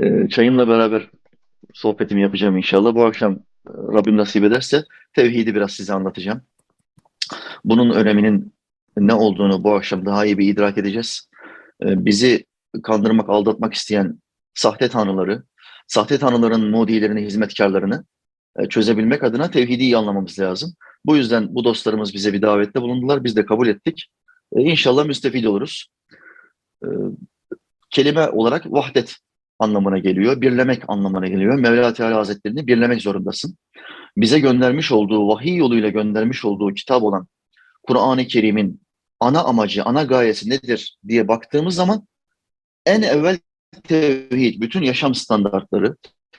Çayımla beraber sohbetimi yapacağım inşallah. Bu akşam Rabbim nasip ederse tevhidi biraz size anlatacağım. Bunun öneminin ne olduğunu bu akşam daha iyi bir idrak edeceğiz. Bizi kandırmak, aldatmak isteyen sahte tanrıları, sahte tanrıların mudilerini, hizmetkarlarını çözebilmek adına tevhidi iyi anlamamız lazım. Bu yüzden bu dostlarımız bize bir davette bulundular. Biz de kabul ettik. İnşallah müstefid oluruz. E, Kelime olarak vahdet anlamına geliyor, birlemek anlamına geliyor. Mevla Teala Hazretlerini birlemek zorundasın. Bize göndermiş olduğu, vahiy yoluyla göndermiş olduğu kitap olan Kur'an-ı Kerim'in ana amacı, ana gayesi nedir diye baktığımız zaman en evvel tevhid, bütün yaşam standartları,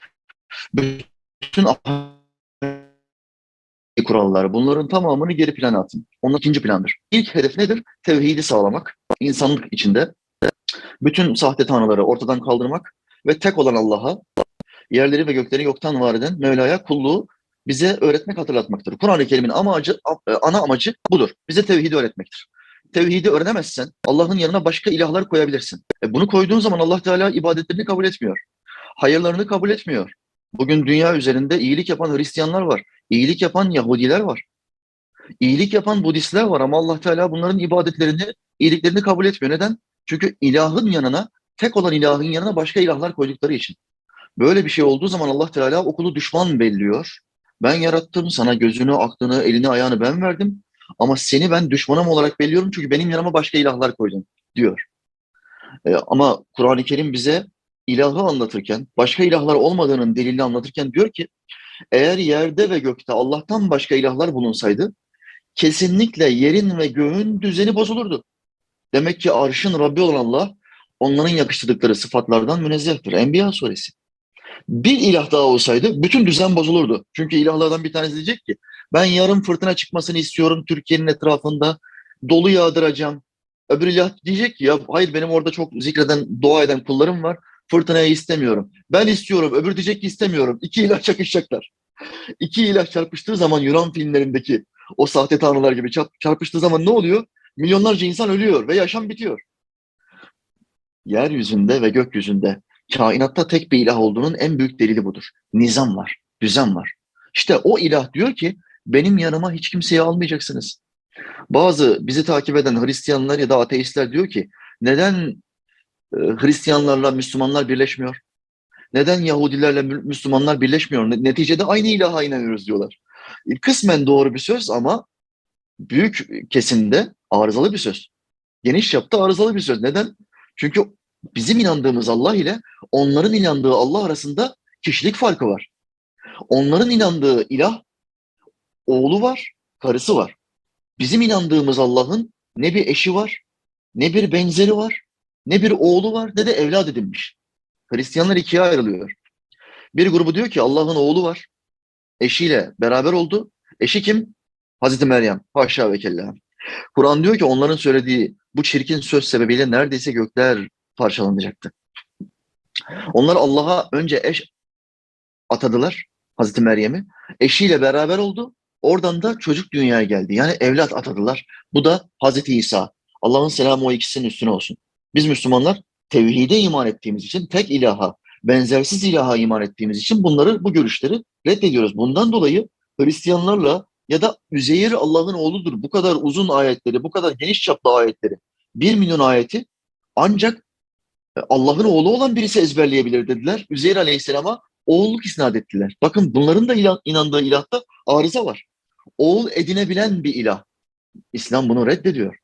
bütün ahlaki kurallar, bunların tamamını geri plana atın. Onun ikinci plandır. İlk hedef nedir? Tevhidi sağlamak. İnsanlık içinde bütün sahte tanrıları ortadan kaldırmak ve tek olan Allah'a, yerleri ve gökleri yoktan var eden Mevla'ya kulluğu bize öğretmek, hatırlatmaktır. Kur'an-ı Kerim'in ana amacı budur. Bize tevhidi öğretmektir. Tevhidi öğrenemezsen Allah'ın yanına başka ilahlar koyabilirsin. Bunu koyduğun zaman Allah Teala ibadetlerini kabul etmiyor. Hayırlarını kabul etmiyor. Bugün dünya üzerinde iyilik yapan Hristiyanlar var. İyilik yapan Yahudiler var. İyilik yapan Budistler var ama Allah Teala bunların ibadetlerini, iyiliklerini kabul etmiyor. Neden? Çünkü ilahın yanına, tek olan ilahın yanına başka ilahlar koydukları için. Böyle bir şey olduğu zaman Allah Teala okulu düşman belliyor. Ben yarattım, sana gözünü, aklını, elini, ayağını ben verdim. Ama seni ben düşmanım olarak belliyorum çünkü benim yanıma başka ilahlar koydun diyor. Ama Kur'an-ı Kerim bize ilahı anlatırken, başka ilahlar olmadığının delilini anlatırken diyor ki, eğer yerde ve gökte Allah'tan başka ilahlar bulunsaydı, kesinlikle yerin ve göğün düzeni bozulurdu. Demek ki arşın Rabbi olan Allah, onların yakıştırdıkları sıfatlardan münezzehtir. Enbiya suresi. Bir ilah daha olsaydı bütün düzen bozulurdu. Çünkü ilahlardan bir tanesi diyecek ki ben yarın fırtına çıkmasını istiyorum Türkiye'nin etrafında. Dolu yağdıracağım. Öbür ilah diyecek ki ya hayır benim orada çok zikreden, dua eden kullarım var. Fırtınayı istemiyorum. Ben istiyorum. Öbür diyecek ki istemiyorum. İki ilah çakışacaklar. İki ilah çarpıştığı zaman Yunan filmlerindeki o sahte tanrılar gibi çarpıştığı zaman ne oluyor? Milyonlarca insan ölüyor ve yaşam bitiyor. Yeryüzünde ve gökyüzünde kainatta tek bir ilah olduğunun en büyük delili budur. Nizam var, düzen var. İşte o ilah diyor ki benim yanıma hiç kimseyi almayacaksınız. Bazı bizi takip eden Hristiyanlar ya da ateistler diyor ki neden Hristiyanlarla Müslümanlar birleşmiyor? Neden Yahudilerle Müslümanlar birleşmiyor? Neticede aynı ilaha inanıyoruz diyorlar. Kısmen doğru bir söz ama büyük kesimde arızalı bir söz. Geniş çapta arızalı bir söz. Neden? Çünkü bizim inandığımız Allah ile onların inandığı Allah arasında kişilik farkı var. Onların inandığı ilah oğlu var, karısı var. Bizim inandığımız Allah'ın ne bir eşi var, ne bir benzeri var, ne bir oğlu var, ne de evlat edinmiş. Hristiyanlar ikiye ayrılıyor. Bir grubu diyor ki Allah'ın oğlu var, eşiyle beraber oldu. Eşi kim? Hazreti Meryem. Haşa ve kella. Kur'an diyor ki onların söylediği bu çirkin söz sebebiyle neredeyse gökler parçalanacaktı. Onlar Allah'a önce eş atadılar, Hazreti Meryem'i. Eşiyle beraber oldu. Oradan da çocuk dünyaya geldi. Yani evlat atadılar. Bu da Hazreti İsa. Allah'ın selamı o ikisinin üstüne olsun. Biz Müslümanlar tevhide iman ettiğimiz için, tek ilaha, benzersiz ilaha iman ettiğimiz için bu görüşleri reddediyoruz. Bundan dolayı Hristiyanlarla ya da Üzeyir Allah'ın oğludur. Bu kadar uzun ayetleri, bu kadar geniş çaplı ayetleri, 1 milyon ayeti ancak Allah'ın oğlu olan birisi ezberleyebilir dediler. Üzeyr Aleyhisselam'a oğulluk isnat ettiler. Bakın bunların da inandığı ilahta arıza var. Oğul edinebilen bir ilah. İslam bunu reddediyor.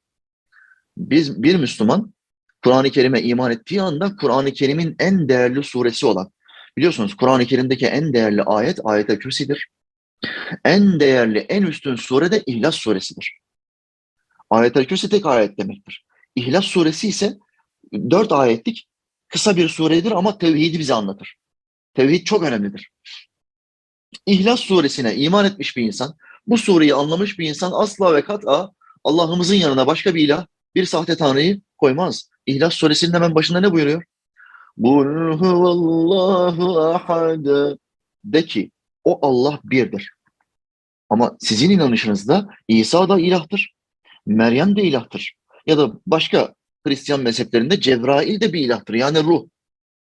Bir Müslüman Kur'an-ı Kerim'e iman ettiği anda Kur'an-ı Kerim'in en değerli suresi olan, biliyorsunuz Kur'an-ı Kerim'deki en değerli ayet Ayet-el Kürsi'dir. En değerli, en üstün sure de İhlas suresidir. Ayet-el Kürsi tek ayet demektir. İhlas suresi ise 4 ayetlik kısa bir suredir ama tevhidi bize anlatır. Tevhid çok önemlidir. İhlas suresine iman etmiş bir insan, bu sureyi anlamış bir insan asla ve kat'a Allah'ımızın yanına başka bir ilah, bir sahte tanrıyı koymaz. İhlas suresinin hemen başında ne buyuruyor? Kul huvallahu ahad. De ki o Allah birdir. Ama sizin inanışınızda İsa da ilahtır, Meryem de ilahtır. Ya da başka Hristiyan mezheplerinde Cebrail de bir ilahtır. Yani ruh.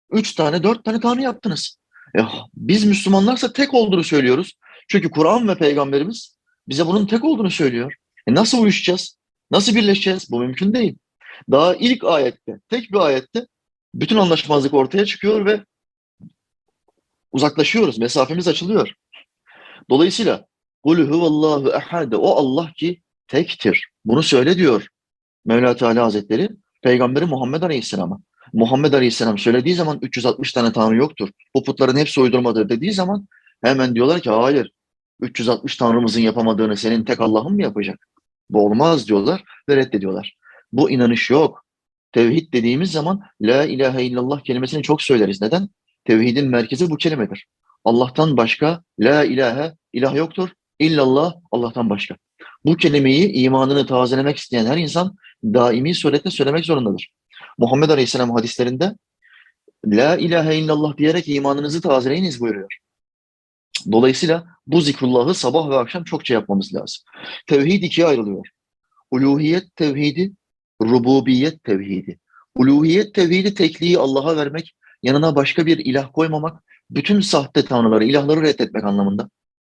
Üç tane, dört tane Tanrı yaptınız. Biz Müslümanlarsa tek olduğunu söylüyoruz. Çünkü Kur'an ve Peygamberimiz bize bunun tek olduğunu söylüyor. Nasıl uyuşacağız? Nasıl birleşeceğiz? Bu mümkün değil. Daha ilk ayette, tek bir ayette bütün anlaşmazlık ortaya çıkıyor ve uzaklaşıyoruz. Mesafemiz açılıyor. Dolayısıyla Kul huvallahu ehad. O Allah ki tektir. Bunu söyle diyor Mevla Teala Hazretleri Peygamberi Muhammed Aleyhisselam'a. Muhammed Aleyhisselam söylediği zaman 360 tane Tanrı yoktur. Bu putların hepsi uydurmadır dediği zaman hemen diyorlar ki hayır. 360 Tanrımızın yapamadığını senin tek Allah'ın mı yapacak? Bu olmaz diyorlar ve reddediyorlar. Bu inanış yok. Tevhid dediğimiz zaman La ilahe illallah kelimesini çok söyleriz. Neden? Tevhidin merkezi bu kelimedir. Allah'tan başka La ilahe ilah yoktur. İllallah Allah'tan başka. Bu kelimeyi imanını tazelemek isteyen her insan daimi suretle söylemek zorundadır. Muhammed Aleyhisselam hadislerinde La ilahe illallah diyerek imanınızı tazeleyiniz buyuruyor. Dolayısıyla bu zikrullahı sabah ve akşam çokça yapmamız lazım. Tevhid ikiye ayrılıyor. Uluhiyet tevhidi, rububiyet tevhidi. Uluhiyet tevhidi tekliği Allah'a vermek, yanına başka bir ilah koymamak, bütün sahte tanrıları, ilahları reddetmek anlamında.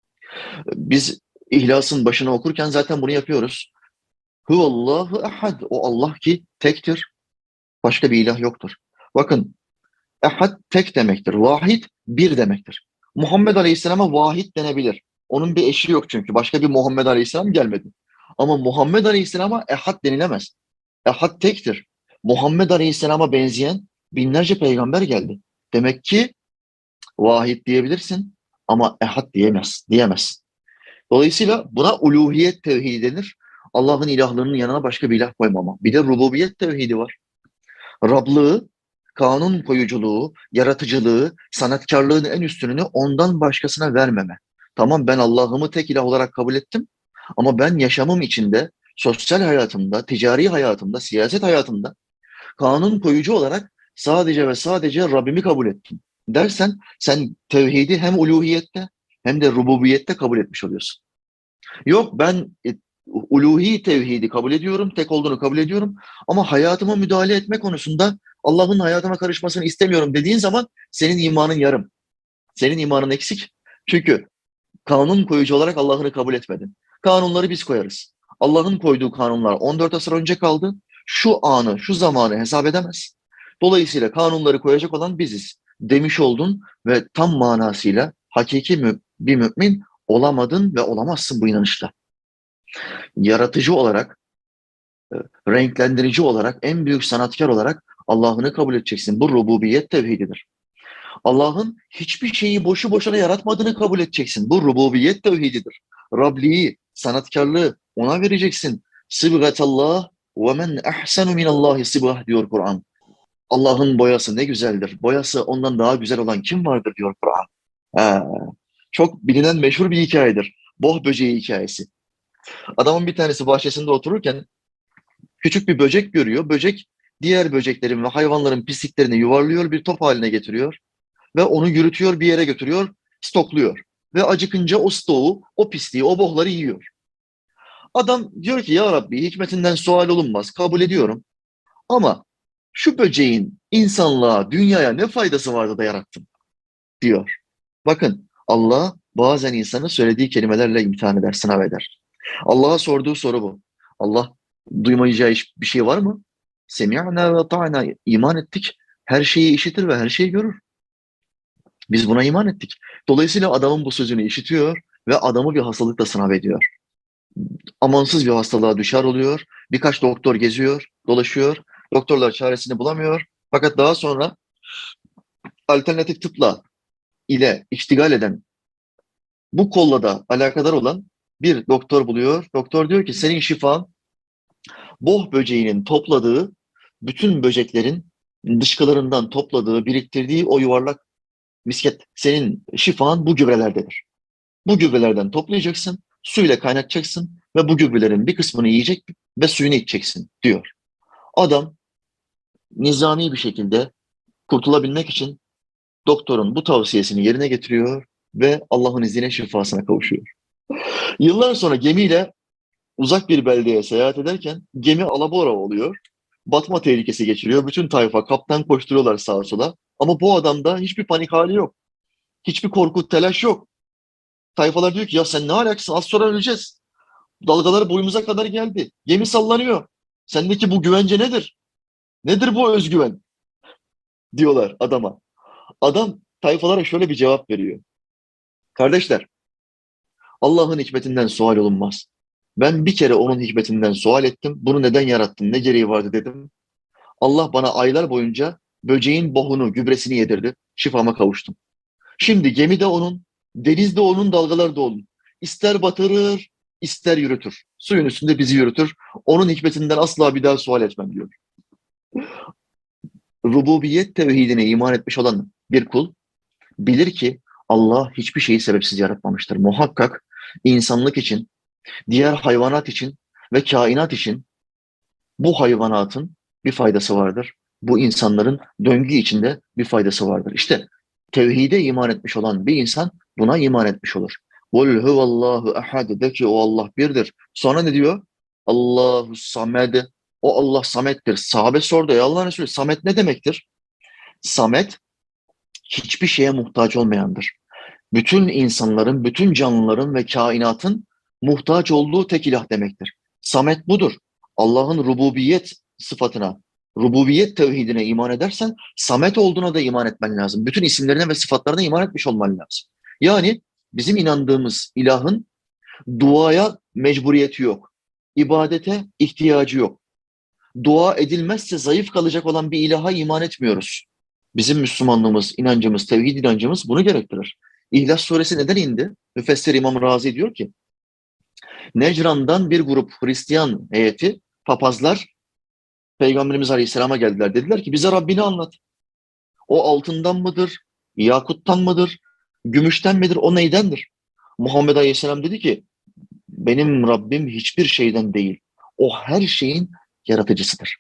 Biz İhlas'ın başına okurken zaten bunu yapıyoruz. Huvallahu ehad. O Allah ki tektir. Başka bir ilah yoktur. Bakın ehad tek demektir. Vahid bir demektir. Muhammed Aleyhisselam'a vahid denebilir. Onun bir eşi yok çünkü. Başka bir Muhammed Aleyhisselam gelmedi. Ama Muhammed Aleyhisselam'a ehad denilemez. Ehad tektir. Muhammed Aleyhisselam'a benzeyen binlerce peygamber geldi. Demek ki vahid diyebilirsin ama ehad diyemez. Dolayısıyla buna uluhiyet tevhidi denir. Allah'ın ilahlığının yanına başka bir ilah koymama. Bir de rububiyet tevhidi var. Rablığı, kanun koyuculuğu, yaratıcılığı, sanatkarlığın en üstününü ondan başkasına vermeme. Tamam ben Allah'ımı tek ilah olarak kabul ettim ama ben yaşamım içinde, sosyal hayatımda, ticari hayatımda, siyaset hayatımda kanun koyucu olarak sadece ve sadece Rabbimi kabul ettim dersen sen tevhidi hem uluhiyette hem de rububiyette kabul etmiş oluyorsun. Yok ben uluhi tevhidi kabul ediyorum, tek olduğunu kabul ediyorum ama hayatıma müdahale etme konusunda Allah'ın hayatıma karışmasını istemiyorum dediğin zaman senin imanın yarım. Senin imanın eksik. Çünkü kanun koyucu olarak Allah'ını kabul etmedin. Kanunları biz koyarız. Allah'ın koyduğu kanunlar 14 asır önce kaldı. Şu anı, şu zamanı hesap edemez. Dolayısıyla kanunları koyacak olan biziz demiş oldun ve tam manasıyla hakiki bir mümin olamadın ve olamazsın bu inanışla. Yaratıcı olarak, renklendirici olarak, en büyük sanatkar olarak Allah'ını kabul edeceksin. Bu rububiyet tevhididir. Allah'ın hiçbir şeyi boşu boşuna yaratmadığını kabul edeceksin. Bu rububiyet tevhididir. Rabliği, sanatkarlığı ona vereceksin. Sıbgatallah ve men ahsenu minallahi sıbgah diyor Kur'an. Allah'ın boyası ne güzeldir. Boyası ondan daha güzel olan kim vardır diyor Kur'an. Ha, çok bilinen meşhur bir hikayedir. Boh böceği hikayesi. Adamın bir tanesi bahçesinde otururken küçük bir böcek görüyor. Böcek diğer böceklerin ve hayvanların pisliklerini yuvarlıyor, bir top haline getiriyor ve onu yürütüyor, bir yere götürüyor, stokluyor. Ve acıkınca o stoğu, o pisliği, o bohları yiyor. Adam diyor ki ya Rabbi hikmetinden sual olunmaz, kabul ediyorum. Ama şu böceğin insanlığa, dünyaya ne faydası vardı da yarattım diyor. Bakın Allah bazen insanı söylediği kelimelerle imtihan eder, sınav eder. Allah'a sorduğu soru bu. Allah duymayacağı bir şey var mı? Semi'na ve ta'na, iman ettik. Her şeyi işitir ve her şeyi görür. Biz buna iman ettik. Dolayısıyla adamın bu sözünü işitiyor ve adamı bir hastalıkla sınav ediyor. Amansız bir hastalığa düşer oluyor. Birkaç doktor geziyor, dolaşıyor. Doktorlar çaresini bulamıyor. Fakat daha sonra alternatif tıpla ile iştigal eden, bu kolla da alakadar olan bir doktor buluyor. Doktor diyor ki senin şifan boh böceğinin topladığı, bütün böceklerin dışkılarından topladığı, biriktirdiği o yuvarlak misket, senin şifan bu gübrelerdedir. Bu gübrelerden toplayacaksın, suyla kaynatacaksın ve bu gübrelerin bir kısmını yiyecek ve suyunu içeceksin diyor. Adam nizami bir şekilde kurtulabilmek için doktorun bu tavsiyesini yerine getiriyor ve Allah'ın izniyle şifasına kavuşuyor. Yıllar sonra gemiyle uzak bir beldeye seyahat ederken gemi alabora oluyor Batma tehlikesi geçiriyor. Bütün tayfa kaptan koşturuyorlar sağa sola. Ama bu adamda hiçbir panik hali yok. Hiçbir korku, telaş yok. Tayfalar diyor ki ya sen ne alaksın? Az sonra öleceğiz. Dalgalar boyumuza kadar geldi. Gemi sallanıyor. Sendeki bu güvence nedir? Nedir bu özgüven? Diyorlar adama. Adam tayfalara şöyle bir cevap veriyor. Kardeşler, Allah'ın hikmetinden sual olunmaz. Ben bir kere onun hikmetinden sual ettim. Bunu neden yarattın? Ne gereği vardı dedim. Allah bana aylar boyunca böceğin bohunu, gübresini yedirdi. Şifama kavuştum. Şimdi gemi de onun, deniz de onun, dalgalar da onun. İster batırır, ister yürütür. Suyun üstünde bizi yürütür. Onun hikmetinden asla bir daha sual etmem diyor. Rububiyet tevhidine iman etmiş olan bir kul bilir ki Allah hiçbir şeyi sebepsiz yaratmamıştır. Muhakkak insanlık için, diğer hayvanat için ve kainat için bu hayvanatın bir faydası vardır. Bu insanların döngü içinde bir faydası vardır. İşte tevhide iman etmiş olan bir insan buna iman etmiş olur. Kul huvallahu ehad, de ki o Allah birdir. Sonra ne diyor? Allahu samed. O Allah samettir. Sahabe sordu ya Allah'ın Resulü samet ne demektir? Samet hiçbir şeye muhtaç olmayandır. Bütün insanların, bütün canlıların ve kainatın muhtaç olduğu tek ilah demektir. Samet budur. Allah'ın rububiyet sıfatına, rububiyet tevhidine iman edersen Samet olduğuna da iman etmen lazım. Bütün isimlerine ve sıfatlarına iman etmiş olman lazım. Yani bizim inandığımız ilahın duaya mecburiyeti yok. İbadete ihtiyacı yok. Dua edilmezse zayıf kalacak olan bir ilaha iman etmiyoruz. Bizim Müslümanlığımız, inancımız, tevhid inancımız bunu gerektirir. İhlas suresi neden indi? Müfessir İmam Razi diyor ki, Necran'dan bir grup Hristiyan heyeti, papazlar Peygamberimiz Aleyhisselam'a geldiler. Dediler ki bize Rabbini anlat. O altından mıdır? Yakuttan mıdır? Gümüşten midir? O neydendir? Muhammed Aleyhisselam dedi ki benim Rabbim hiçbir şeyden değil. O her şeyin yaratıcısıdır.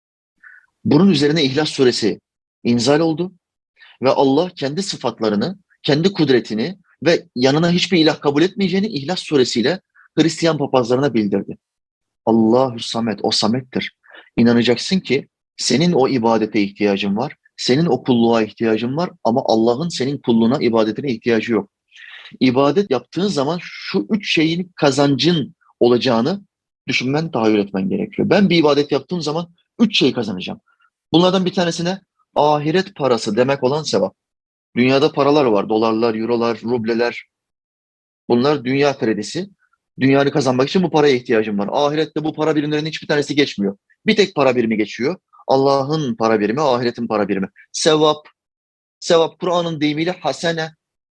Bunun üzerine İhlas suresi inzal oldu ve Allah kendi sıfatlarını, kendi kudretini ve yanına hiçbir ilah kabul etmeyeceğini İhlas suresiyle Hristiyan papazlarına bildirdi. Allahu Samet, o Samet'tir. İnanacaksın ki senin o ibadete ihtiyacın var, senin o kulluğa ihtiyacın var ama Allah'ın senin kulluğuna, ibadetine ihtiyacı yok. İbadet yaptığın zaman şu üç şeyin kazancın olacağını düşünmen, tahayyül etmen gerekiyor. Ben bir ibadet yaptığım zaman üç şey kazanacağım. Bunlardan bir tanesine ahiret parası demek olan sevap. Dünyada paralar var, dolarlar, eurolar, rubleler. Bunlar dünya kredisi. Dünyanı kazanmak için bu paraya ihtiyacım var. Ahirette bu para birimlerinin hiçbir tanesi geçmiyor. Bir tek para birimi geçiyor. Allah'ın para birimi, ahiretin para birimi. Sevap. Sevap Kur'an'ın deyimiyle hasene.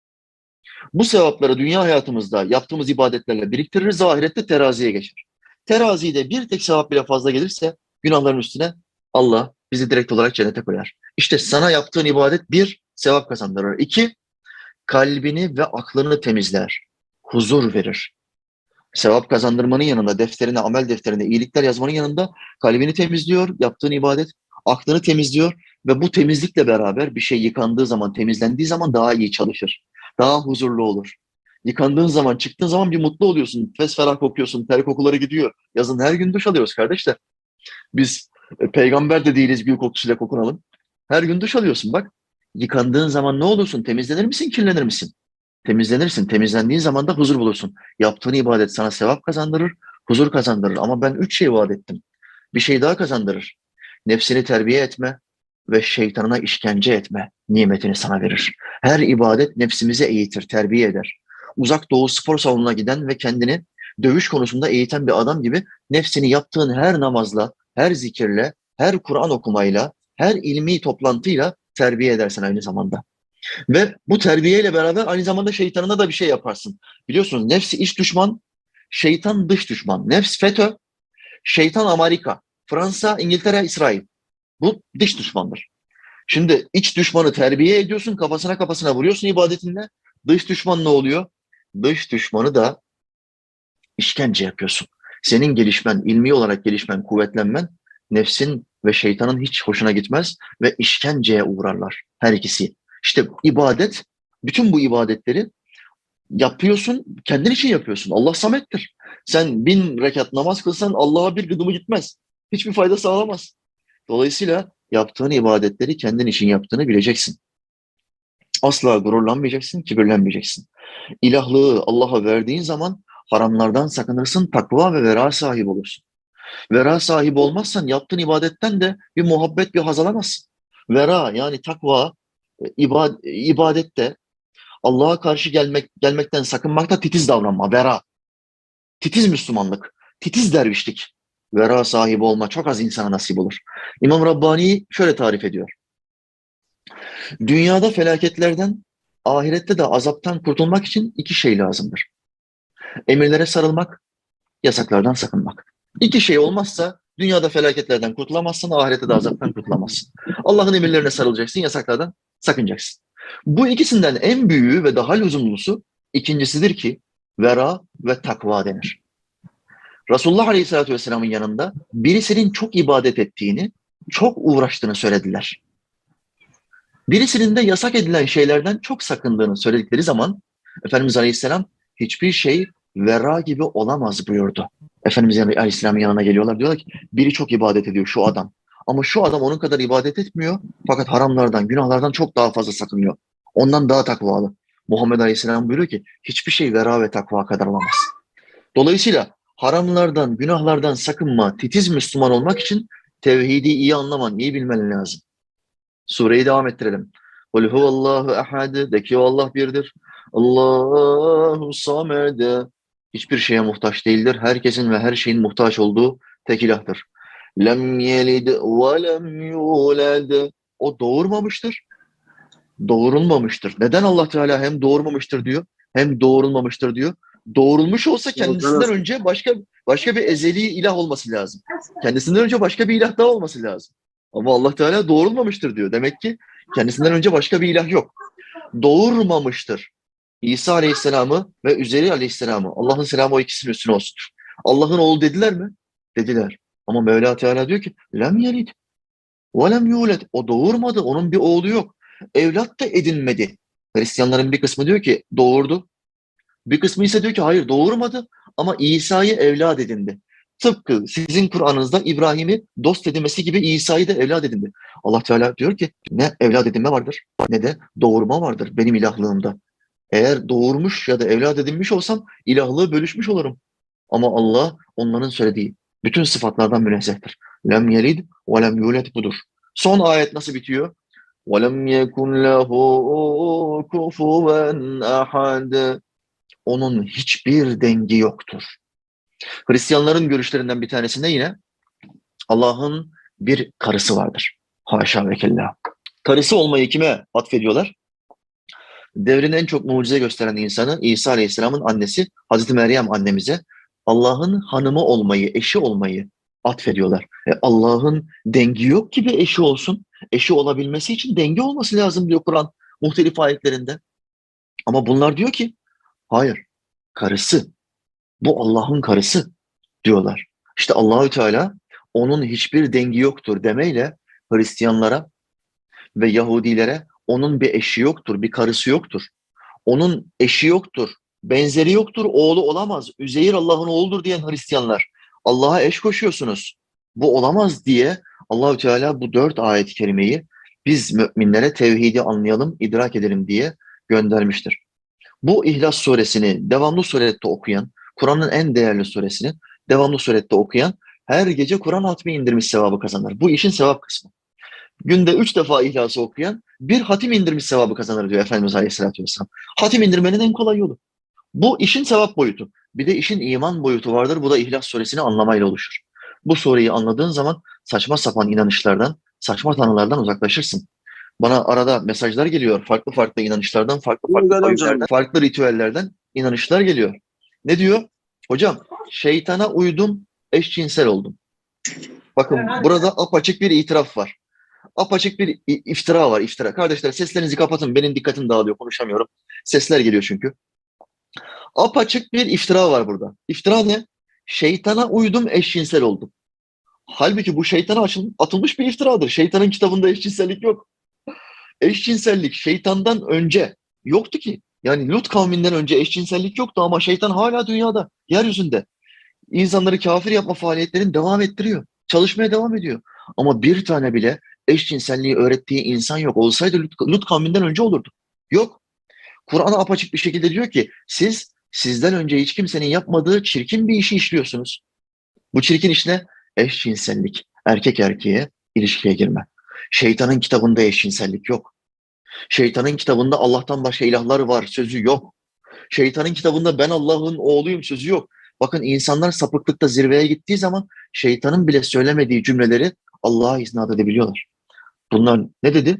Bu sevapları dünya hayatımızda yaptığımız ibadetlerle biriktiririz, ahirette teraziye geçer. Terazide bir tek sevap bile fazla gelirse günahların üstüne Allah bizi direkt olarak cennete koyar. İşte sana yaptığın ibadet bir, sevap kazandırır. İki, kalbini ve aklını temizler. Huzur verir. Sevap kazandırmanın yanında defterine, amel defterine iyilikler yazmanın yanında kalbini temizliyor, yaptığın ibadet, aklını temizliyor ve bu temizlikle beraber bir şey yıkandığı zaman, temizlendiği zaman daha iyi çalışır. Daha huzurlu olur. Yıkandığın zaman, çıktığın zaman bir mutlu oluyorsun. Fesferah kokuyorsun, ter kokuları gidiyor. Yazın her gün duş alıyoruz kardeşler. Biz peygamber de değiliz gül kokusuyla kokunalım. Her gün duş alıyorsun bak. Yıkandığın zaman ne olursun? Temizlenir misin, kirlenir misin? Temizlenirsin. Temizlendiğin zaman da huzur bulursun. Yaptığın ibadet sana sevap kazandırır, huzur kazandırır. Ama ben üç şey vaat ettim. Bir şey daha kazandırır. Nefsini terbiye etme ve şeytanına işkence etme nimetini sana verir. Her ibadet nefsimizi eğitir, terbiye eder. Uzak Doğu spor salonuna giden ve kendini dövüş konusunda eğiten bir adam gibi nefsini yaptığın her namazla, her zikirle, her Kur'an okumayla, her ilmi toplantıyla terbiye edersin aynı zamanda. Ve bu terbiyeyle beraber aynı zamanda şeytanına da bir şey yaparsın. Biliyorsunuz nefsi iç düşman, şeytan dış düşman. Nefs FETÖ, şeytan Amerika, Fransa, İngiltere, İsrail. Bu dış düşmandır. Şimdi iç düşmanı terbiye ediyorsun, kafasına vuruyorsun ibadetinle. Dış düşman ne oluyor? Dış düşmanı da işkence yapıyorsun. Senin gelişmen, ilmi olarak gelişmen, kuvvetlenmen nefsin ve şeytanın hiç hoşuna gitmez ve işkenceye uğrarlar her ikisi. İşte ibadet, bütün bu ibadetleri yapıyorsun, kendin için yapıyorsun. Allah samettir. Sen 1000 rekat namaz kılsan Allah'a bir gıdımı gitmez. Hiçbir fayda sağlamaz. Dolayısıyla yaptığın ibadetleri kendin için yaptığını bileceksin. Asla gururlanmayacaksın, kibirlenmeyeceksin. İlahlığı Allah'a verdiğin zaman haramlardan sakınırsın, takva ve vera sahibi olursun. Vera sahibi olmazsan yaptığın ibadetten de bir muhabbet, bir haz alamazsın. Vera yani takva, ibadette Allah'a karşı gelmekten sakınmakta titiz davranma. Vera, titiz Müslümanlık, titiz dervişlik. Vera sahibi olma çok az insana nasip olur. İmam Rabbani şöyle tarif ediyor. Dünyada felaketlerden, ahirette de azaptan kurtulmak için iki şey lazımdır. Emirlere sarılmak, yasaklardan sakınmak. İki şey olmazsa dünyada felaketlerden kurtulamazsın, ahirette de azaptan kurtulamazsın. Allah'ın emirlerine sarılacaksın, yasaklardan sakınacaksın. Bu ikisinden en büyüğü ve daha lüzumlusu ikincisidir ki vera ve takva denir. Resulullah Aleyhisselatü Vesselam'ın yanında birisinin çok ibadet ettiğini, çok uğraştığını söylediler. Birisinin de yasak edilen şeylerden çok sakındığını söyledikleri zaman Efendimiz Aleyhisselam hiçbir şey vera gibi olamaz buyurdu. Efendimiz Aleyhisselam'ın yanına geliyorlar. Diyorlar ki biri çok ibadet ediyor şu adam. Ama şu adam onun kadar ibadet etmiyor. Fakat haramlardan, günahlardan çok daha fazla sakınıyor. Ondan daha takvalı. Muhammed Aleyhisselam buyuruyor ki hiçbir şey vera ve takva kadar olamaz. Dolayısıyla haramlardan, günahlardan sakınma, titiz Müslüman olmak için tevhidi iyi anlaman, iyi bilmen lazım. Sureyi devam ettirelim. Kul huvallahu ehad, de ki o Allah birdir. Allahu samed, hiçbir şeye muhtaç değildir. Herkesin ve her şeyin muhtaç olduğu tek ilahtır. Lem yelid ve lem yulad, o doğurmamıştır, doğurulmamıştır. Neden Allah Teala hem doğurmamıştır diyor, hem doğurulmamıştır diyor? Doğurulmuş olsa kendisinden önce başka bir ezeli ilah olması lazım. Kendisinden önce başka bir ilah daha olması lazım. Ama Allah Teala doğurulmamıştır diyor. Demek ki kendisinden önce başka bir ilah yok. Doğurmamıştır. İsa Aleyhisselam'ı ve Üzeyr Aleyhisselam'ı, Allah'ın selamı o ikisinin üstüne olsun. Allah'ın oğlu dediler mi? Dediler. Ama Mevla Teala diyor ki lem yelid ve lem yulad. O doğurmadı. Onun bir oğlu yok. Evlat da edinmedi. Hristiyanların bir kısmı diyor ki doğurdu. Bir kısmı ise diyor ki hayır doğurmadı ama İsa'yı evlat edindi. Tıpkı sizin Kur'an'ınızda İbrahim'i dost edinmesi gibi İsa'yı da evlat edindi. Allah Teala diyor ki ne evlat edinme vardır ne de doğurma vardır benim ilahlığımda. Eğer doğurmuş ya da evlat edinmiş olsam ilahlığı bölüşmüş olurum. Ama Allah onların söylediği bütün sıfatlardan münezzehtir. Lem yelid ve lem yulad budur. Son ayet nasıl bitiyor? وَلَمْ يَكُنْ لَهُ كُفُوًا أَحَدٌ. Onun hiçbir dengi yoktur. Hristiyanların görüşlerinden bir tanesinde yine Allah'ın bir karısı vardır. Haşa ve kella. Karısı olmayı kime atfediyorlar? Devrin en çok mucize gösteren insanı İsa Aleyhisselam'ın annesi Hazreti Meryem annemize Allah'ın hanımı olmayı, eşi olmayı atfediyorlar. Allah'ın dengi yok ki bir eşi olsun. Eşi olabilmesi için dengi olması lazım diyor Kur'an muhtelif ayetlerinde. Ama bunlar diyor ki hayır, karısı. Bu Allah'ın karısı diyorlar. İşte Allahü Teala onun hiçbir dengi yoktur demeyle Hristiyanlara ve Yahudilere onun bir eşi yoktur, bir karısı yoktur. Onun eşi yoktur, benzeri yoktur, oğlu olamaz. Üzeyir Allah'ın oğludur diyen Hristiyanlar. Allah'a eş koşuyorsunuz. Bu olamaz diye Allahü Teala bu 4 ayet-i kerimeyi biz müminlere tevhidi anlayalım, idrak edelim diye göndermiştir. Bu İhlas suresini devamlı surette okuyan, Kur'an'ın en değerli suresini devamlı surette okuyan her gece Kur'an hatmi indirmiş sevabı kazanır. Bu işin sevap kısmı. Günde 3 defa İhlas'ı okuyan bir hatim indirmiş sevabı kazanır diyor Efendimiz Aleyhisselatü Vesselam. Hatim indirmenin en kolay yolu. Bu işin sevap boyutu. Bir de işin iman boyutu vardır. Bu da İhlas suresini anlamayla oluşur. Bu sureyi anladığın zaman saçma sapan inanışlardan, saçma tanrılardan uzaklaşırsın. Bana arada mesajlar geliyor. Farklı farklı inanışlardan, farklı ritüellerden inanışlar geliyor. Ne diyor? Hocam şeytana uydum, eşcinsel oldum. Bakın burada apaçık bir itiraf var. Apaçık bir iftira var, iftira. Kardeşler seslerinizi kapatın, benim dikkatim dağılıyor, konuşamıyorum. Sesler geliyor çünkü. Apaçık bir iftira var burada. İftira ne? Şeytana uydum, eşcinsel oldum. Halbuki bu şeytana atılmış bir iftiradır. Şeytanın kitabında eşcinsellik yok. Eşcinsellik şeytandan önce yoktu ki. Yani Lut kavminden önce eşcinsellik yoktu ama şeytan hala dünyada, yeryüzünde. İnsanları kafir yapma faaliyetlerini devam ettiriyor. Çalışmaya devam ediyor. Ama bir tane bile eşcinselliği öğrettiği insan yok. Olsaydı Lut kavminden önce olurdu. Yok. Kur'an apaçık bir şekilde diyor ki siz sizden önce hiç kimsenin yapmadığı çirkin bir işi işliyorsunuz. Bu çirkin iş ne? Eşcinsellik. Erkek erkeğe ilişkiye girme. Şeytanın kitabında eşcinsellik yok. Şeytanın kitabında Allah'tan başka ilahlar var sözü yok. Şeytanın kitabında ben Allah'ın oğluyum sözü yok. Bakın insanlar sapıklıkta zirveye gittiği zaman şeytanın bile söylemediği cümleleri Allah'a isnat edebiliyorlar. Bunlar ne dedi?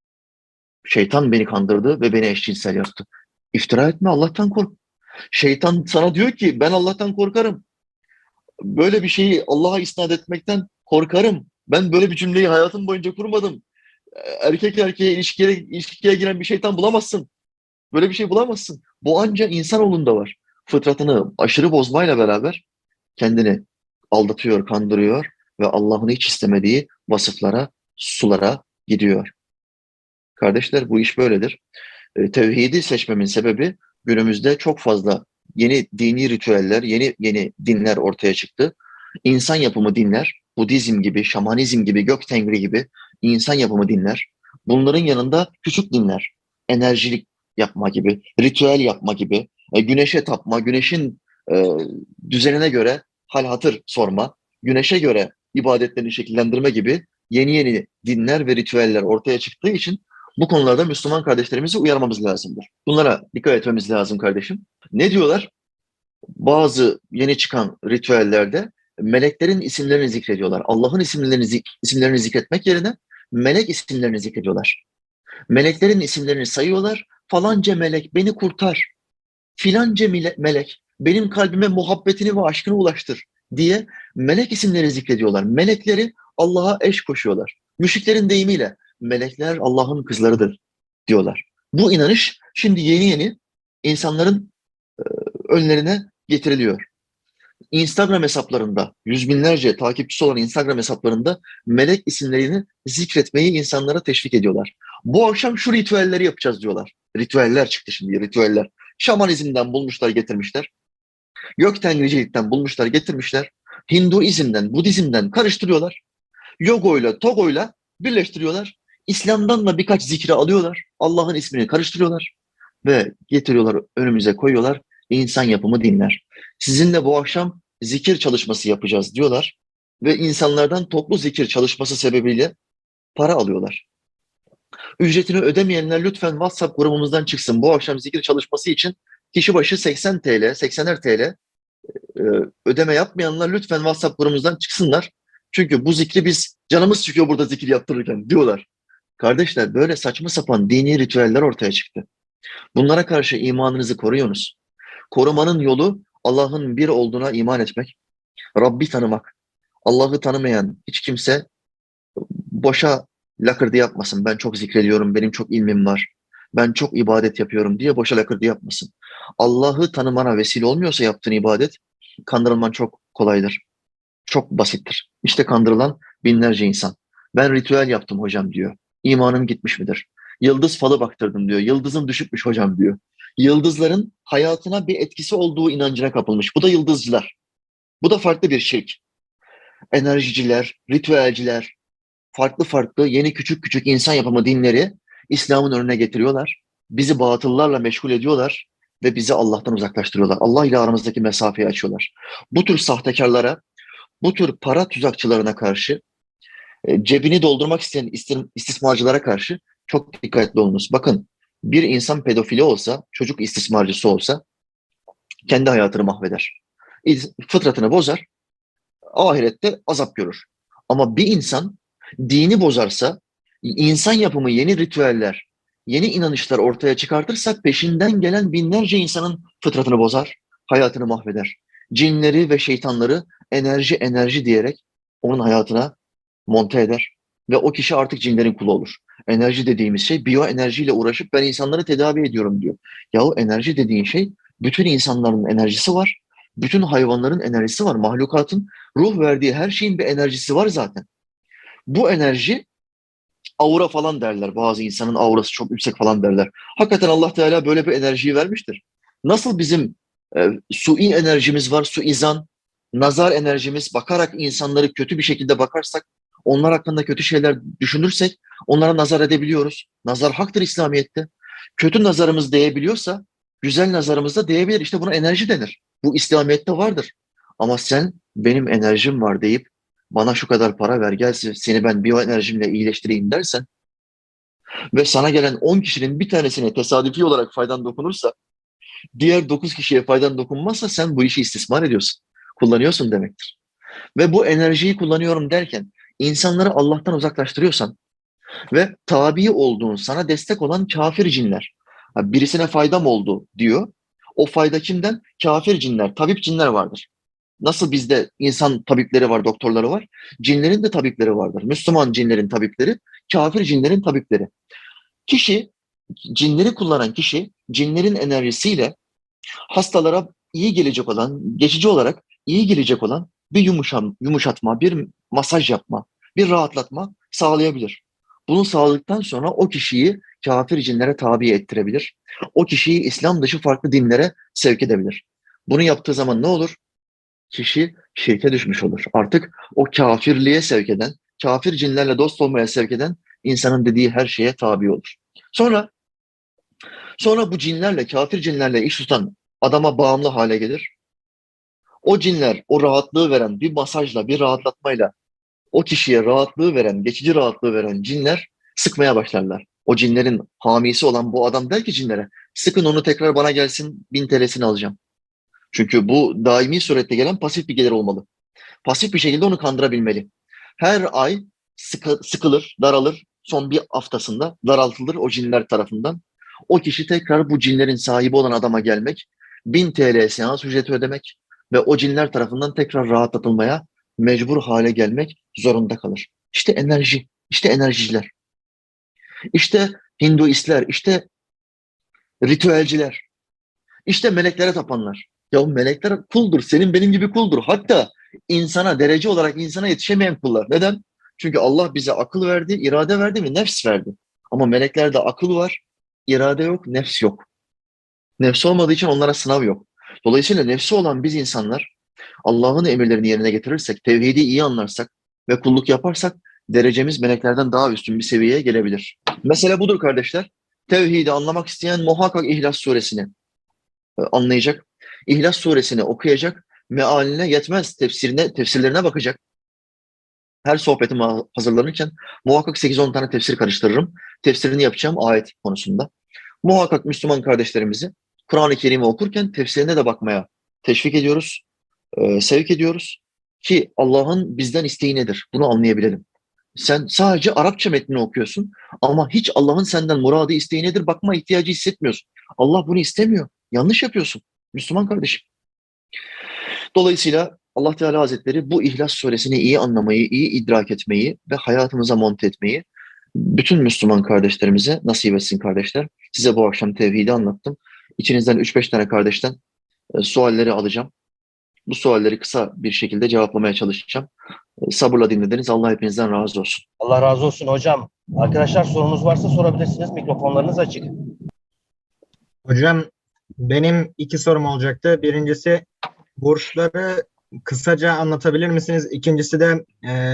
Şeytan beni kandırdı ve beni eşcinsel yaptı. İftira etme, Allah'tan kork. Şeytan sana diyor ki ben Allah'tan korkarım. Böyle bir şeyi Allah'a isnat etmekten korkarım. Ben böyle bir cümleyi hayatım boyunca kurmadım. Erkek erkeğe ilişkiye giren bir şeytan bulamazsın. Böyle bir şey bulamazsın. Bu ancak insanoğlunda var. Fıtratını aşırı bozmayla beraber kendini aldatıyor, kandırıyor ve Allah'ın hiç istemediği vasıflara, sulara gidiyor. Kardeşler bu iş böyledir. Tevhidi seçmemin sebebi günümüzde çok fazla yeni dini ritüeller, yeni dinler ortaya çıktı. İnsan yapımı dinler, Budizm gibi, şamanizm gibi, gök tengri gibi insan yapımı dinler. Bunların yanında küçük dinler, enerjilik yapma gibi, ritüel yapma gibi, güneşe tapma, güneşin e, düzenine göre hal hatır sorma, güneşe göre ibadetlerini şekillendirme gibi yeni dinler ve ritüeller ortaya çıktığı için bu konularda Müslüman kardeşlerimizi uyarmamız lazımdır. Bunlara dikkat etmemiz lazım kardeşim. Ne diyorlar? Bazı yeni çıkan ritüellerde meleklerin isimlerini zikrediyorlar. Allah'ın isimlerini zikretmek yerine melek isimlerini zikrediyorlar. Meleklerin isimlerini sayıyorlar. Falanca melek beni kurtar. Filanca melek benim kalbime muhabbetini ve aşkını ulaştır diye melek isimleri zikrediyorlar. Melekleri Allah'a eş koşuyorlar. Müşriklerin deyimiyle melekler Allah'ın kızlarıdır diyorlar. Bu inanış şimdi yeni insanların önlerine getiriliyor. Instagram hesaplarında, yüz binlerce takipçisi olan Instagram hesaplarında melek isimlerini zikretmeyi insanlara teşvik ediyorlar. Bu akşam şu ritüelleri yapacağız diyorlar. Ritüeller çıktı şimdi, ritüeller. Şamanizmden bulmuşlar, getirmişler. Göktengricilikten bulmuşlar, getirmişler. Hinduizmden, Budizmden karıştırıyorlar. Yogoyla, Togoyla birleştiriyorlar. İslam'dan da birkaç zikri alıyorlar. Allah'ın ismini karıştırıyorlar ve getiriyorlar, önümüze koyuyorlar. İnsan yapımı dinler. Sizinle bu akşam zikir çalışması yapacağız diyorlar ve insanlardan toplu zikir çalışması sebebiyle para alıyorlar. Ücretini ödemeyenler lütfen WhatsApp grubumuzdan çıksın. Bu akşam zikir çalışması için kişi başı 80 TL, 80'er TL ödeme yapmayanlar lütfen WhatsApp grubumuzdan çıksınlar. Çünkü bu zikri biz canımız çıkıyor burada zikir yaptırırken diyorlar. Kardeşler böyle saçma sapan dini ritüeller ortaya çıktı. Bunlara karşı imanınızı koruyunuz. Korumanın yolu Allah'ın bir olduğuna iman etmek, Rabbi tanımak. Allah'ı tanımayan hiç kimse boşa lakırdı yapmasın. Ben çok zikrediyorum, benim çok ilmim var, ben çok ibadet yapıyorum diye boşa lakırdı yapmasın. Allah'ı tanımana vesile olmuyorsa yaptığın ibadet, kandırılman çok kolaydır. Çok basittir. İşte kandırılan binlerce insan. Ben ritüel yaptım hocam diyor. İmanım gitmiş midir? Yıldız falı baktırdım diyor. Yıldızım düşükmüş hocam diyor. Yıldızların hayatına bir etkisi olduğu inancına kapılmış. Bu da yıldızcılar. Bu da farklı bir şirk. Enerjiciler, ritüelciler, farklı yeni küçük insan yapımı dinleri İslam'ın önüne getiriyorlar. Bizi batıllarla meşgul ediyorlar ve bizi Allah'tan uzaklaştırıyorlar. Allah ile aramızdaki mesafeyi açıyorlar. Bu tür sahtekarlara, bu tür para tuzakçılarına karşı, cebini doldurmak isteyen istismarcılara karşı çok dikkatli olunuz. Bakın bir insan pedofili olsa, çocuk istismarcısı olsa kendi hayatını mahveder. Fıtratını bozar, ahirette azap görür. Ama bir insan dini bozarsa, insan yapımı yeni ritüeller, yeni inanışlar ortaya çıkartırsa peşinden gelen binlerce insanın fıtratını bozar, hayatını mahveder. Cinleri ve şeytanları enerji diyerek onun hayatına monte eder ve o kişi artık cinlerin kulu olur. Enerji dediğimiz şey biyoenerjiyle uğraşıp ben insanları tedavi ediyorum diyor. Yahu enerji dediğin şey bütün insanların enerjisi var. Bütün hayvanların enerjisi var. Mahlukatın ruh verdiği her şeyin bir enerjisi var zaten. Bu enerji aura falan derler. Bazı insanın aurası çok yüksek falan derler. Hakikaten Allah Teala böyle bir enerjiyi vermiştir. Nasıl bizim sui enerjimiz var, suizan, nazar enerjimiz, bakarak insanları kötü bir şekilde bakarsak, onlar hakkında kötü şeyler düşünürsek onlara nazar edebiliyoruz. Nazar haktır İslamiyet'te. Kötü nazarımız değebiliyorsa güzel nazarımız da değebilir. İşte buna enerji denir. Bu İslamiyet'te vardır. Ama sen benim enerjim var deyip bana şu kadar para ver gel seni ben biyoenerjimle iyileştireyim dersen ve sana gelen 10 kişinin bir tanesine tesadüfi olarak faydan dokunursa diğer 9 kişiye faydan dokunmazsa sen bu işi istismar ediyorsun. Kullanıyorsun demektir. Ve bu enerjiyi kullanıyorum derken insanları Allah'tan uzaklaştırıyorsan ve tabi olduğun, sana destek olan kafir cinler, birisine faydam oldu diyor. O fayda kimden? Kafir cinler, tabip cinler vardır. Nasıl bizde insan tabipleri var, doktorları var, cinlerin de tabipleri vardır. Müslüman cinlerin tabipleri, kafir cinlerin tabipleri. Kişi, cinleri kullanan kişi, cinlerin enerjisiyle hastalara iyi gelecek olan, geçici olarak iyi gelecek olan bir yumuşatma, bir masaj yapma, bir rahatlatma sağlayabilir. Bunu sağladıktan sonra o kişiyi kafir cinlere tabi ettirebilir. O kişiyi İslam dışı farklı dinlere sevk edebilir. Bunu yaptığı zaman ne olur? Kişi şirke düşmüş olur. Artık o kafirliğe sevk eden, kafir cinlerle dost olmaya sevk eden insanın dediği her şeye tabi olur. Sonra Sonra bu cinlerle, kafir cinlerle iş tutan adama bağımlı hale gelir. O cinler, o rahatlığı veren bir masajla, bir rahatlatmayla o kişiye rahatlığı veren, geçici rahatlığı veren cinler sıkmaya başlarlar. O cinlerin hamisi olan bu adam der ki cinlere, sıkın onu tekrar bana gelsin 1000 TL'sini alacağım. Çünkü bu daimi surette gelen pasif bir gelir olmalı. Pasif bir şekilde onu kandırabilmeli. Her ay sıkılır, daralır. Son bir haftasında daraltılır o cinler tarafından. O kişi tekrar bu cinlerin sahibi olan adama gelmek, 1000 TL seans ücreti ödemek ve o cinler tarafından tekrar rahatlatılmaya mecbur hale gelmek zorunda kalır. İşte enerji, işte enerjiciler, işte Hinduistler, işte ritüelciler, işte meleklere tapanlar. Ya melekler kuldur, senin benim gibi kuldur. Hatta insana, derece olarak insana yetişemeyen kullar. Neden? Çünkü Allah bize akıl verdi, irade verdi ve nefs verdi. Ama meleklerde akıl var, irade yok, nefs yok. Nefsi olmadığı için onlara sınav yok. Dolayısıyla nefsi olan biz insanlar Allah'ın emirlerini yerine getirirsek, tevhidi iyi anlarsak ve kulluk yaparsak derecemiz meleklerden daha üstün bir seviyeye gelebilir. Mesele budur kardeşler. Tevhidi anlamak isteyen muhakkak İhlas suresini anlayacak. İhlas suresini okuyacak. Mealine yetmez. Tefsirlerine bakacak. Her sohbetime hazırlanırken muhakkak 8-10 tane tefsir karıştırırım. Tefsirini yapacağım ayet konusunda. Muhakkak Müslüman kardeşlerimizi Kur'an-ı Kerim'i okurken tefsirine de bakmaya teşvik ediyoruz, sevk ediyoruz ki Allah'ın bizden isteği nedir? Bunu anlayabilelim. Sen sadece Arapça metnini okuyorsun ama hiç Allah'ın senden muradı isteği nedir bakma ihtiyacı hissetmiyorsun. Allah bunu istemiyor. Yanlış yapıyorsun Müslüman kardeşim. Dolayısıyla Allah Teala Hazretleri bu İhlas Suresini iyi anlamayı, iyi idrak etmeyi ve hayatımıza monte etmeyi bütün Müslüman kardeşlerimize nasip etsin kardeşler. Size bu akşam tevhidi anlattım. İçinizden 3-5 tane kardeşten sualleri alacağım. Bu sualleri kısa bir şekilde cevaplamaya çalışacağım. Sabırla dinlediniz. Allah hepinizden razı olsun. Allah razı olsun hocam. Arkadaşlar sorunuz varsa sorabilirsiniz. Mikrofonlarınız açık. Hocam benim 2 sorum olacaktı. Birincisi burçları kısaca anlatabilir misiniz? İkincisi de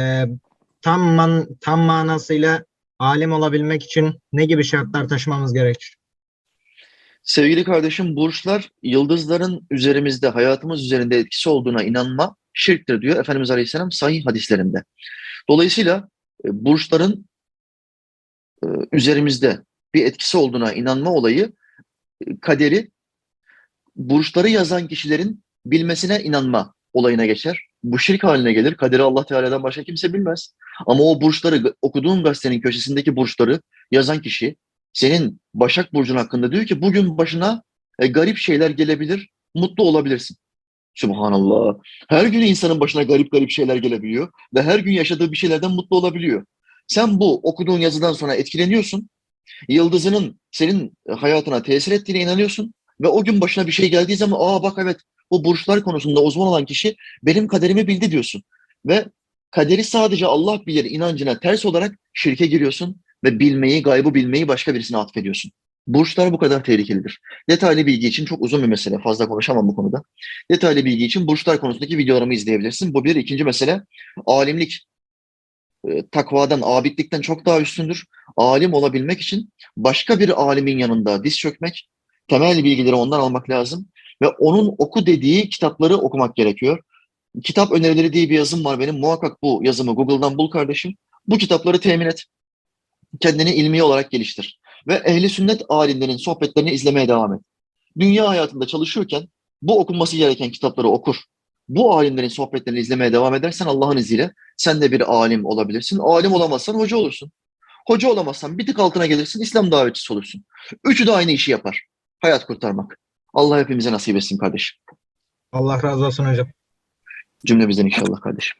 tam manasıyla alim olabilmek için ne gibi şartlar taşımamız gerekir? Sevgili kardeşim, burçlar yıldızların üzerimizde, hayatımız üzerinde etkisi olduğuna inanma şirktir diyor Efendimiz Aleyhisselam sahih hadislerinde. Dolayısıyla burçların üzerimizde bir etkisi olduğuna inanma olayı kaderi burçları yazan kişilerin bilmesine inanma olayına geçer. Bu şirk haline gelir. Kaderi Allah Teala'dan başka kimse bilmez. Ama o burçları, okuduğun gazetenin köşesindeki burçları yazan kişi senin Başak Burcu'nun hakkında diyor ki bugün başına garip şeyler gelebilir, mutlu olabilirsin. Subhanallah. Her gün insanın başına garip garip şeyler gelebiliyor ve her gün yaşadığı bir şeylerden mutlu olabiliyor. Sen bu okuduğun yazıdan sonra etkileniyorsun. Yıldızının senin hayatına tesir ettiğine inanıyorsun ve o gün başına bir şey geldiği zaman bak evet bu burçlar konusunda uzman olan kişi benim kaderimi bildi diyorsun. Ve kaderi sadece Allah bilir inancına ters olarak şirke giriyorsun ve bilmeyi, gaybı bilmeyi başka birisine atfediyorsun. Burçlar bu kadar tehlikelidir. Detaylı bilgi için çok uzun bir mesele. Fazla konuşamam bu konuda. Detaylı bilgi için burçlar konusundaki videolarımı izleyebilirsin. Bu bir. İkinci mesele, alimlik takvadan, abidlikten çok daha üstündür. Alim olabilmek için başka bir alimin yanında diz çökmek, temel bilgileri ondan almak lazım ve onun oku dediği kitapları okumak gerekiyor. Kitap önerileri diye bir yazım var benim. Muhakkak bu yazımı Google'dan bul kardeşim. Bu kitapları temin et. Kendini ilmi olarak geliştir. Ve ehli sünnet alimlerinin sohbetlerini izlemeye devam et. Dünya hayatında çalışırken bu okunması gereken kitapları okur. Bu alimlerin sohbetlerini izlemeye devam edersen Allah'ın izniyle sen de bir alim olabilirsin. Alim olamazsan hoca olursun. Hoca olamazsan bir tık altına gelirsin, İslam davetçisi olursun. Üçü de aynı işi yapar. Hayat kurtarmak. Allah hepimize nasip etsin kardeşim. Allah razı olsun hocam. Cümlemizden inşallah kardeşim.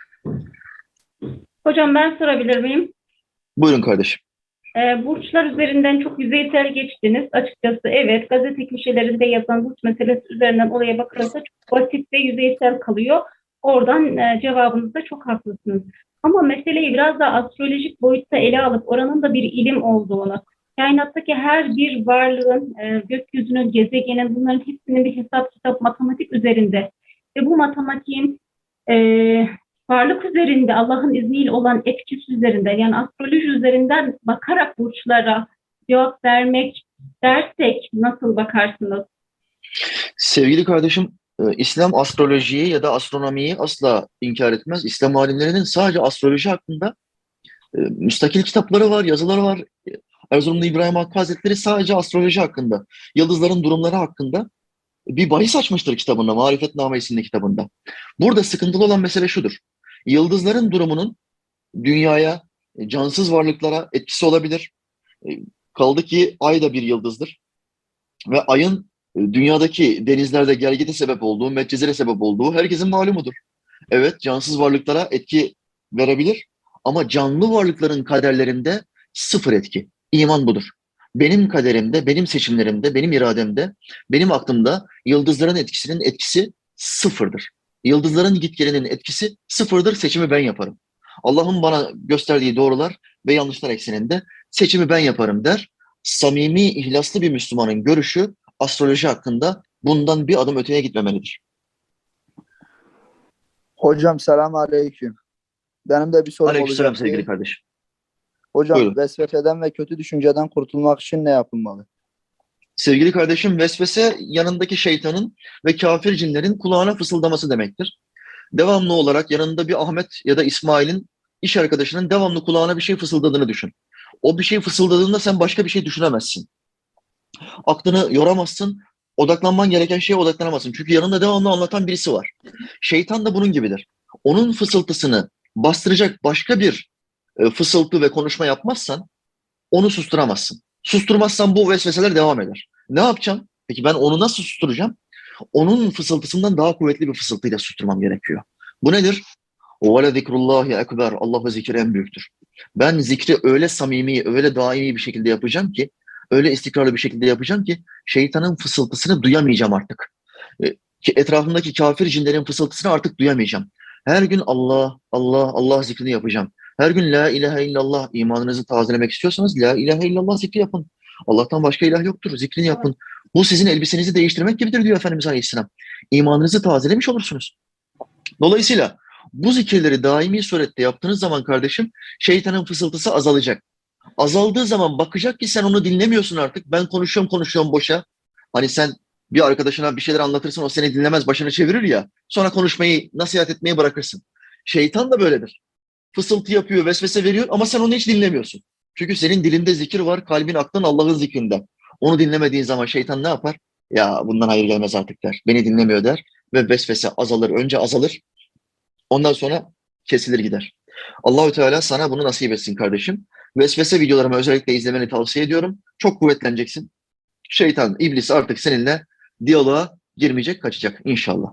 Hocam ben sorabilir miyim? Buyurun kardeşim. Burçlar üzerinden çok yüzeysel geçtiniz. Açıkçası evet, gazete köşelerinde yazan burç meselesi üzerinden olaya bakılırsa çok basit ve yüzeysel kalıyor. Oradan cevabınızda çok haklısınız. Ama meseleyi biraz daha astrolojik boyutta ele alıp oranın da bir ilim olduğunu, kainattaki her bir varlığın, gökyüzünün, gezegenin, bunların hepsinin bir hesap kitap, matematik üzerinde ve bu matematiğin varlık üzerinde, Allah'ın izniyle olan etkisi üzerinde, yani astroloji üzerinden bakarak burçlara cevap vermek dersek nasıl bakarsınız? Sevgili kardeşim, İslam astrolojiyi ya da astronomiyi asla inkar etmez. İslam alimlerinin sadece astroloji hakkında müstakil kitapları var, yazıları var. Erzurumlu İbrahim Hakkı Hazretleri sadece astroloji hakkında, yıldızların durumları hakkında bir bahis açmıştır kitabında, Marifetname isimli kitabında. Burada sıkıntılı olan mesele şudur. Yıldızların durumunun dünyaya, cansız varlıklara etkisi olabilir. E, Kaldı ki ay da bir yıldızdır. Ve ayın dünyadaki denizlerde gelgite sebep olduğu, metcezire sebep olduğu herkesin malumudur. Evet, cansız varlıklara etki verebilir ama canlı varlıkların kaderlerinde sıfır etki. İman budur. Benim kaderimde, benim seçimlerimde, benim irademde, benim aklımda yıldızların etkisi sıfırdır. Yıldızların gitgelinin etkisi sıfırdır, seçimi ben yaparım. Allah'ın bana gösterdiği doğrular ve yanlışlar ekseninde seçimi ben yaparım der. Samimi, ihlaslı bir Müslümanın görüşü astroloji hakkında bundan bir adım öteye gitmemelidir. Hocam selamünaleyküm. Benim de bir sorum Aleykümselam olacaktı. sevgili kardeşim. Hocam Buyurun. vesveseden ve kötü düşünceden kurtulmak için ne yapılmalı? Sevgili kardeşim, vesvese yanındaki şeytanın ve kafir cinlerin kulağına fısıldaması demektir. Devamlı olarak yanında bir Ahmet ya da İsmail'in iş arkadaşının devamlı kulağına bir şey fısıldadığını düşün. O bir şey fısıldadığında sen başka bir şey düşünemezsin. Aklını yoramazsın, odaklanman gereken şeye odaklanamazsın. Çünkü yanında devamlı anlatan birisi var. Şeytan da bunun gibidir. Onun fısıltısını bastıracak başka bir fısıltı ve konuşma yapmazsan onu susturamazsın. Susturmazsan bu vesveseler devam eder. Ne yapacağım? Peki ben onu nasıl susturacağım? Onun fısıltısından daha kuvvetli bir fısıltıyla susturmam gerekiyor. Bu nedir? وَلَا ذِكْرُ اللّٰهِ ekber. Allah'ın zikri en büyüktür. Ben zikri öyle samimi, öyle daimi bir şekilde yapacağım ki, öyle istikrarlı bir şekilde yapacağım ki şeytanın fısıltısını duyamayacağım artık. Ki etrafımdaki kafir cinlerin fısıltısını artık duyamayacağım. Her gün Allah, Allah, Allah zikrini yapacağım. Her gün la ilahe illallah, imanınızı tazelemek istiyorsanız la ilahe illallah zikri yapın. Allah'tan başka ilah yoktur, zikrini yapın. Bu sizin elbisenizi değiştirmek gibidir diyor Efendimiz Aleyhisselam. İmanınızı tazelemiş olursunuz. Dolayısıyla bu zikirleri daimi surette yaptığınız zaman kardeşim şeytanın fısıltısı azalacak. Azaldığı zaman bakacak ki sen onu dinlemiyorsun artık. Ben konuşuyorum boşa. Hani sen bir arkadaşına bir şeyler anlatırsın, o seni dinlemez, başını çevirir ya. Sonra konuşmayı, nasihat etmeyi bırakırsın. Şeytan da böyledir. Fısıltı yapıyor, vesvese veriyor ama sen onu hiç dinlemiyorsun. Çünkü senin dilinde zikir var, kalbin aklın Allah'ın zikrinden. Onu dinlemediğin zaman şeytan ne yapar? Ya bundan hayır gelmez artık der. Beni dinlemiyor der ve vesvese azalır. Önce azalır, ondan sonra kesilir gider. Allahü Teala sana bunu nasip etsin kardeşim. Vesvese videolarımı özellikle izlemeni tavsiye ediyorum. Çok kuvvetleneceksin. Şeytan, iblis artık seninle diyaloğa girmeyecek, kaçacak inşallah.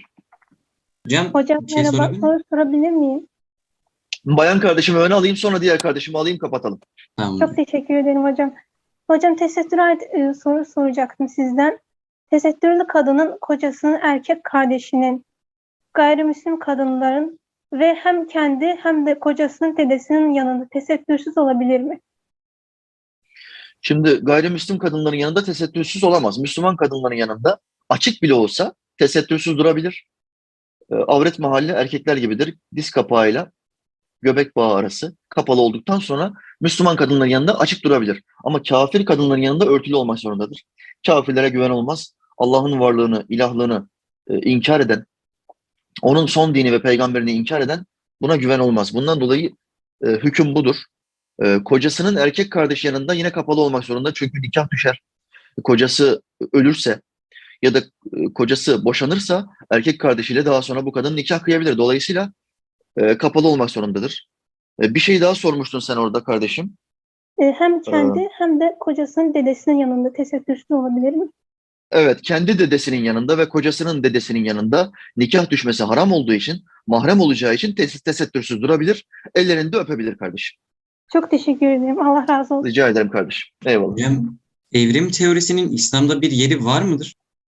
Hocam Bir şey merhaba, sorabilir miyim? soru sorabilir miyim? Bayan kardeşimi öne alayım, sonra diğer kardeşimi alayım, kapatalım. Tamam. Çok teşekkür ederim hocam. Hocam tesettüre ait soru soracaktım sizden. Tesettürlü kadının kocasının erkek kardeşinin, gayrimüslim kadınların ve hem kendi hem de kocasının dedesinin yanında tesettürsüz olabilir mi? Şimdi gayrimüslim kadınların yanında tesettürsüz olamaz. Müslüman kadınların yanında açık bile olsa tesettürsüz durabilir. Avret mahalli erkekler gibidir. Diz kapağıyla göbek bağı arası kapalı olduktan sonra Müslüman kadınların yanında açık durabilir. Ama kafir kadınların yanında örtülü olmak zorundadır. Kafirlere güven olmaz. Allah'ın varlığını, ilahlığını inkar eden, onun son dini ve peygamberini inkar eden buna güven olmaz. Bundan dolayı hüküm budur. Kocasının erkek kardeşi yanında yine kapalı olmak zorunda. Çünkü nikah düşer. Kocası ölürse ya da kocası boşanırsa erkek kardeşiyle daha sonra bu kadın nikah kıyabilir. Dolayısıyla kapalı olmak zorundadır. Bir şey daha sormuştun sen orada kardeşim. Hem kendi hem de kocasının dedesinin yanında tesettürsüz olabilir mi? Evet, kendi dedesinin yanında ve kocasının dedesinin yanında nikah düşmesi haram olduğu için, mahrem olacağı için tesettürsüz durabilir. Ellerini de öpebilir kardeşim. Çok teşekkür ederim. Allah razı olsun. Rica ederim kardeşim. Eyvallah. Hocam, evrim teorisinin İslam'da bir yeri var mıdır?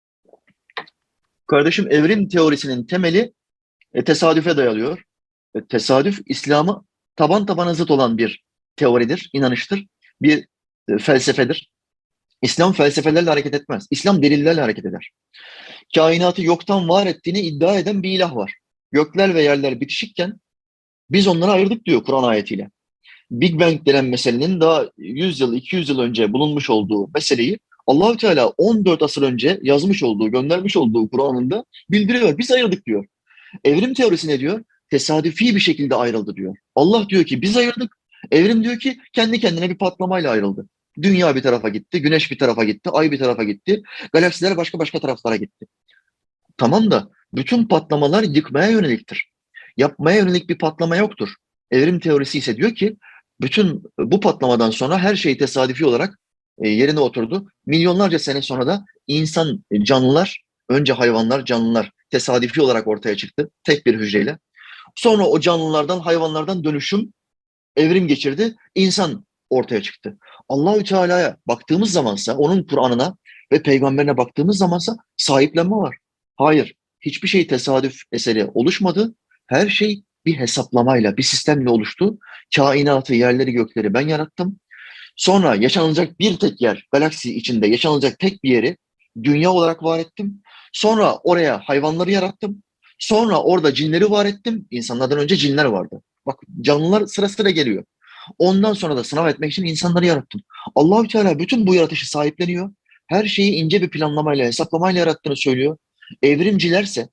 Kardeşim, evrim teorisinin temeli tesadüfe dayalıyor. Tesadüf, İslam'a taban tabana zıt olan bir teoridir, inanıştır, bir felsefedir. İslam felsefelerle hareket etmez. İslam delillerle hareket eder. Kainatı yoktan var ettiğini iddia eden bir ilah var. Gökler ve yerler bitişikken biz onları ayırdık diyor Kur'an ayetiyle. Big Bang denen meselenin daha 100 yıl, 200 yıl önce bulunmuş olduğu meseleyi Allah-u Teala 14 asır önce yazmış olduğu, göndermiş olduğu Kur'an'ında bildiriyor. Biz ayırdık diyor. Evrim teorisi ne diyor? Tesadüfi bir şekilde ayrıldı diyor. Allah diyor ki biz ayırdık. Evrim diyor ki kendi kendine bir patlamayla ayrıldı. Dünya bir tarafa gitti, güneş bir tarafa gitti, ay bir tarafa gitti, galaksiler başka taraflara gitti. Tamam da bütün patlamalar yıkmaya yöneliktir. Yapmaya yönelik bir patlama yoktur. Evrim teorisi ise diyor ki bütün bu patlamadan sonra her şey tesadüfi olarak yerine oturdu. Milyonlarca sene sonra da insan canlılar, önce hayvanlar, canlılar tesadüfi olarak ortaya çıktı tek bir hücreyle. Sonra o canlılardan, hayvanlardan dönüşüm, evrim geçirdi, insan ortaya çıktı. Allahü Teala'ya baktığımız zamansa, onun Kur'an'ına ve peygamberine baktığımız zamansa sahiplenme var. Hayır, hiçbir şey tesadüf eseri oluşmadı. Her şey bir hesaplamayla, bir sistemle oluştu. Kainatı, yerleri, gökleri ben yarattım. Sonra yaşanılacak bir tek yer, galaksi içinde yaşanılacak tek bir yeri dünya olarak var ettim. Sonra oraya hayvanları yarattım. Sonra orada cinleri var ettim. İnsanlardan önce cinler vardı. Bak, canlılar sıra sıra geliyor. Ondan sonra da sınav etmek için insanları yarattım. Allahü Teala bütün bu yaratışı sahipleniyor. Her şeyi ince bir planlamayla, hesaplamayla yarattığını söylüyor. Evrimcilerse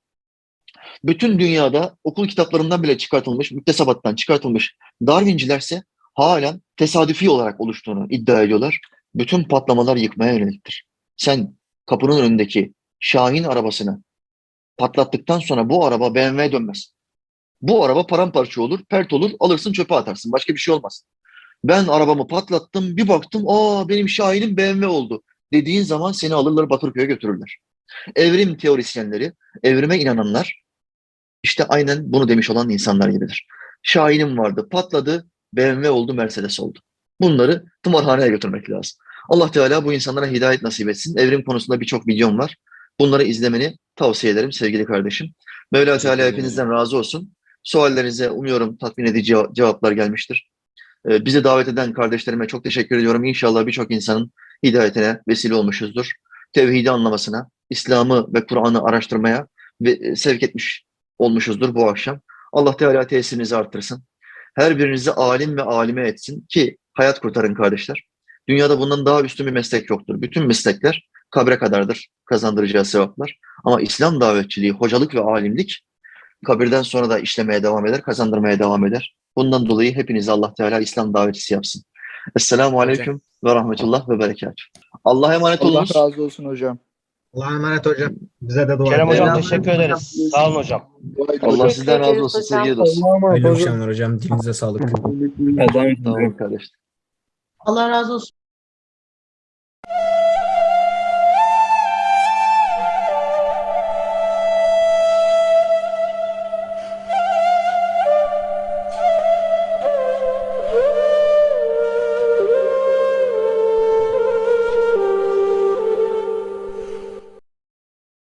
bütün dünyada okul kitaplarından bile çıkartılmış, müktesebattan çıkartılmış Darwincilerse halen tesadüfi olarak oluştuğunu iddia ediyorlar. Bütün patlamalar yıkmaya yöneliktir. Sen kapının önündeki Şahin arabasını patlattıktan sonra bu araba BMW dönmez. Bu araba paramparça olur, pert olur, alırsın çöpe atarsın. Başka bir şey olmaz. Ben arabamı patlattım, bir baktım, benim Şahin'im BMW oldu dediğin zaman seni alırlar Bakırköy'e götürürler. Evrim teorisyenleri, evrime inananlar işte aynen bunu demiş olan insanlar gibidir. Şahin'im vardı, patladı, BMW oldu, Mercedes oldu. Bunları tımarhaneye götürmek lazım. Allah Teala bu insanlara hidayet nasip etsin. Evrim konusunda birçok videom var. Bunları izlemeni tavsiye ederim sevgili kardeşim. Mevla Teala hepinizden razı olsun. Suallerinize umuyorum tatmin edici cevaplar gelmiştir. Bizi davet eden kardeşlerime çok teşekkür ediyorum. İnşallah birçok insanın hidayetine vesile olmuşuzdur. Tevhidi anlamasına, İslam'ı ve Kur'an'ı araştırmaya ve sevk etmiş olmuşuzdur bu akşam. Allah Teala tesirinizi arttırsın. Her birinizi alim ve alime etsin ki hayat kurtarın kardeşler. Dünyada bundan daha üstün bir meslek yoktur. Bütün meslekler kabre kadardır kazandıracağı sevaplar. Ama İslam davetçiliği, hocalık ve alimlik kabirden sonra da işlemeye devam eder, kazandırmaya devam eder. Bundan dolayı hepinizi Allah Teala İslam davetçisi yapsın. Esselamu Aleyküm ve Rahmetullah ve Berekatuhu. Allah'a emanet Allah olunuz. razı olsun hocam. Allah'a emanet hocam. Bize de dua Kerem edin. hocam teşekkür ederiz. Sağ olun hocam. Allah sizden razı olsun sevgili dostum. Hayırlı akşamlar hocam. Dilinize sağlık. Tamam kardeşler. Allah razı olsun.